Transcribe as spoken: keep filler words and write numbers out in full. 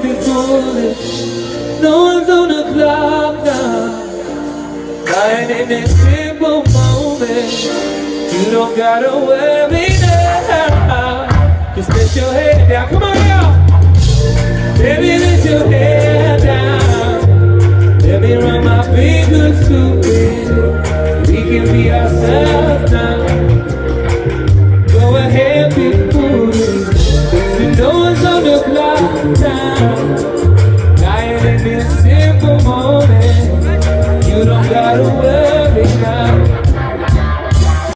be foolish. No one's on the clock now. Lying in this simple moment. You don't gotta worry now. Just let your head down. Come on, y'all. Baby, let your head down. Let me run my fingers through it. We can be ourselves now. Go ahead, be foolish. So no one's on the clock now. Lying in this simple moment. You don't gotta worry.